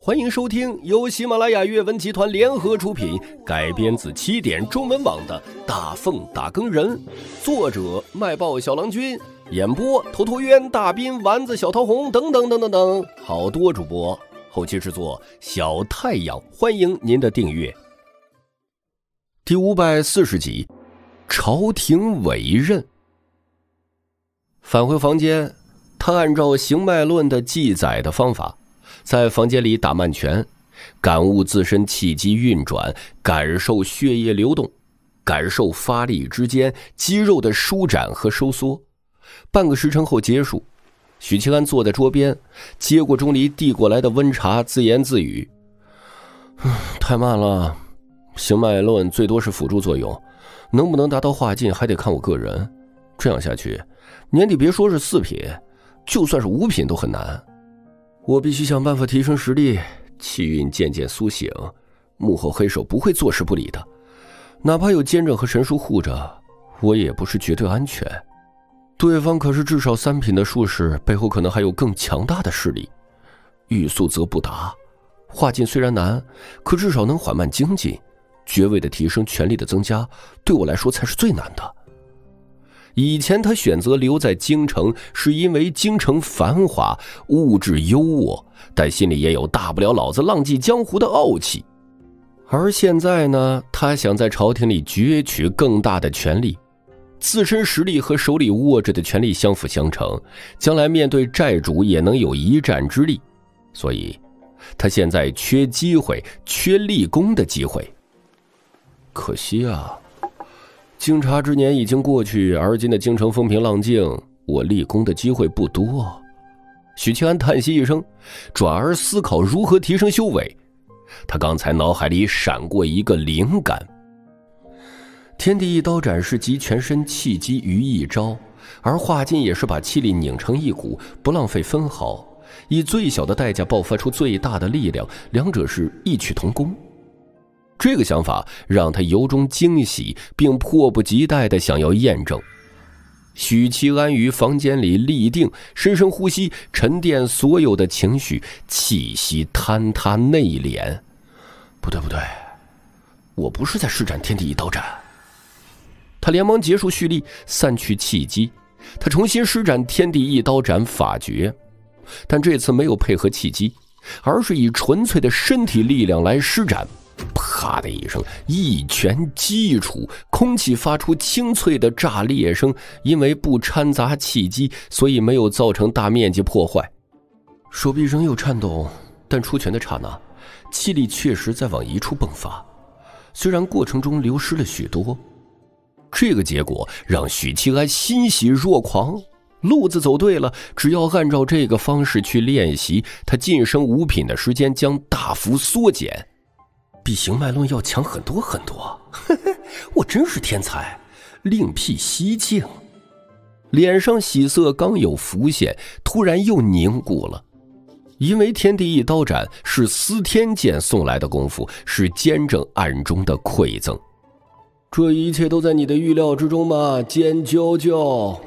欢迎收听由喜马拉雅阅文集团联合出品，改编自起点中文网的《大奉打更人》，作者卖报小郎君，演播头陀渊、大斌、丸子、小桃红等等等等等，好多主播，后期制作小太阳，欢迎您的订阅。第540集，朝廷委任。返回房间，他按照行脉论的记载的方法，在房间里打慢拳，感悟自身气机运转，感受血液流动，感受发力之间肌肉的舒展和收缩。半个时辰后结束，许七安坐在桌边，接过钟离递过来的温茶，自言自语：太慢了，行脉论最多是辅助作用，能不能达到化尽还得看我个人。这样下去，年底别说是4品，就算是5品都很难。我必须想办法提升实力，气运渐渐苏醒，幕后黑手不会坐视不理的。哪怕有监正和神书护着，我也不是绝对安全。对方可是至少3品的术士，背后可能还有更强大的势力。欲速则不达，化尽虽然难，可至少能缓慢精进。爵位的提升，权力的增加，对我来说才是最难的。以前他选择留在京城，是因为京城繁华，物质优渥，但心里也有大不了老子浪迹江湖的傲气。而现在呢，他想在朝廷里攫取更大的权力，自身实力和手里握着的权力相辅相成，将来面对债主也能有一战之力。所以他现在缺机会，缺立功的机会。可惜啊，京察之年已经过去，而今的京城风平浪静，我立功的机会不多。许清安叹息一声，转而思考如何提升修为。他刚才脑海里闪过一个灵感，天地一刀斩是集全身气机于一招，而化尽也是把气力拧成一股，不浪费分毫，以最小的代价爆发出最大的力量，两者是异曲同工。这个想法让他由衷惊喜，并迫不及待地想要验证。许七安于房间里立定，深深呼吸，沉淀所有的情绪，气息坍塌内敛。不对，我不是在施展天地一刀斩。他连忙结束蓄力，散去气机。他重新施展天地一刀斩法诀，但这次没有配合气机，而是以纯粹的身体力量来施展。啪的一声，一拳击出，空气发出清脆的炸裂声。因为不掺杂气机，所以没有造成大面积破坏。手臂仍有颤动，但出拳的刹那，气力确实在往一处迸发，虽然过程中流失了许多。这个结果让许七安欣喜若狂，路子走对了，只要按照这个方式去练习，他晋升5品的时间将大幅缩减，比行脉论要强很多很多。我真是天才，另辟蹊径。脸上喜色刚有浮现，突然又凝固了。因为天地一刀斩是司天剑送来的功夫，是监正暗中的馈赠。这一切都在你的预料之中吗，监啾啾？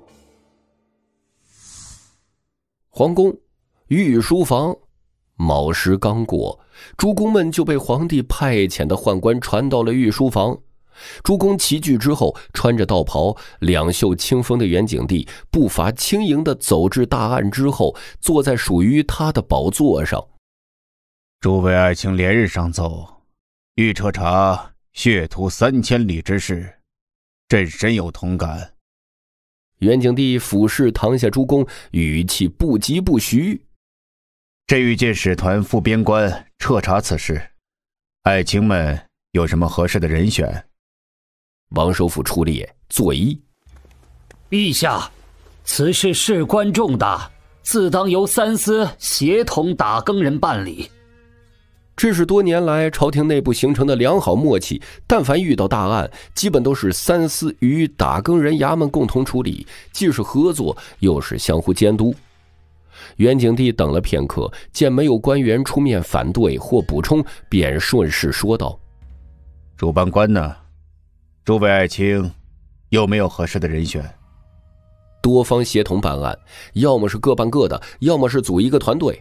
皇宫御书房，卯时刚过，诸公们就被皇帝派遣的宦官传到了御书房。诸公齐聚之后，穿着道袍，两袖清风的袁景帝步伐轻盈地走至大案之后，坐在属于他的宝座上。 诸位爱卿连日上奏，欲彻查血屠3000里之事，朕深有同感。 袁景帝俯视堂下诸公，语气不疾不徐。 朕欲借使团赴边关彻查此事，爱卿们有什么合适的人选？ 王首辅出列作揖。 陛下，此事事关重大，自当由3司协同打更人办理。 这是多年来朝廷内部形成的良好默契，但凡遇到大案，基本都是3司与打更人衙门共同处理，既是合作，又是相互监督。袁景帝等了片刻，见没有官员出面反对或补充，便顺势说道： 主办官呢？诸位爱卿有没有合适的人选？ 多方协同办案，要么是各办各的，要么是组一个团队。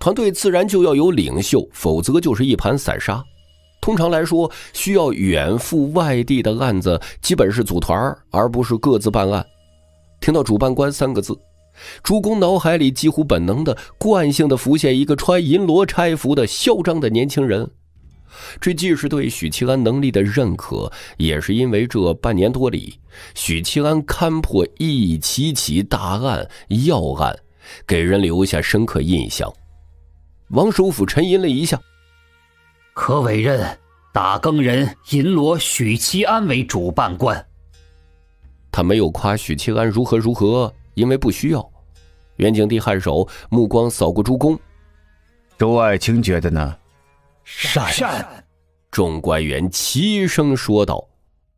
团队自然就要有领袖，否则就是一盘散沙。通常来说，需要远赴外地的案子基本是组团，而不是各自办案。听到主办官3个字，朱公脑海里几乎本能的、惯性的浮现一个穿银罗钗服的嚣张的年轻人。这既是对许七安能力的认可，也是因为这半年多里，许七安勘破一起起大案要案，给人留下深刻印象。王首府沉吟了一下， 可委任打更人银罗许七安为主办官。 他没有夸许七安如何，因为不需要。袁景帝颔首，目光扫过朱公。 周爱卿觉得呢？ 善。 众官员齐声说道。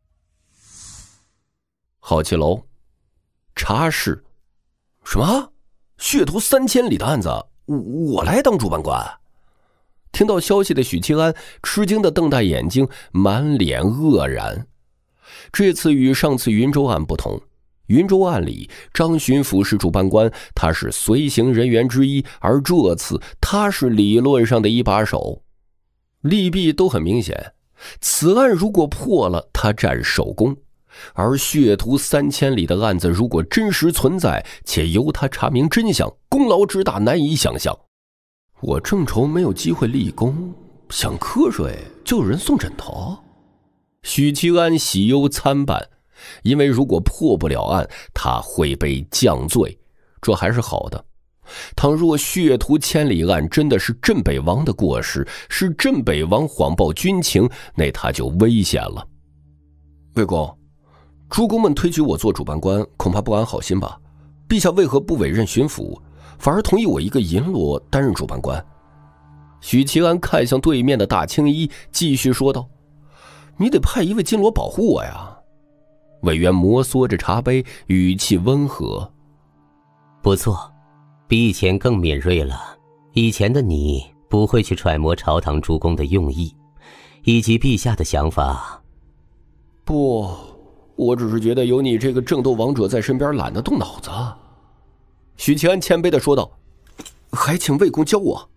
好奇楼茶室，什么血图3000里的案子，我来当主办官？听到消息的许七安吃惊地瞪大眼睛，满脸愕然。这次与上次云州案不同，云州案里张巡抚是主办官，他是随行人员之一，而这次他是理论上的一把手。利弊都很明显，此案如果破了，他占首功，而血图3000里的案子如果真实存在，且由他查明真相，功劳之大难以想象。我正愁没有机会立功，想瞌睡就有人送枕头。许七安喜忧参半，因为如果破不了案，他会被降罪，这还是好的。倘若血图千里案真的是镇北王的过失，是镇北王谎报军情，那他就危险了。魏公，诸公们推举我做主办官，恐怕不安好心吧？陛下为何不委任巡抚，反而同意我一个银罗担任主办官？许七安看向对面的大青衣，继续说道：你得派一位金罗保护我呀。委员摩挲着茶杯，语气温和。 不错，比以前更敏锐了。以前的你不会去揣摩朝堂诸公的用意，以及陛下的想法。 不，我只是觉得有你这个正斗王者在身边，懒得动脑子。许七安谦卑地说道：还请魏公教我。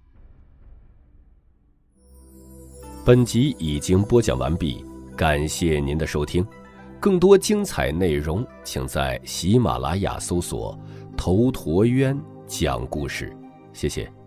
本集已经播讲完毕，感谢您的收听。更多精彩内容，请在喜马拉雅搜索头陀渊讲故事。谢谢。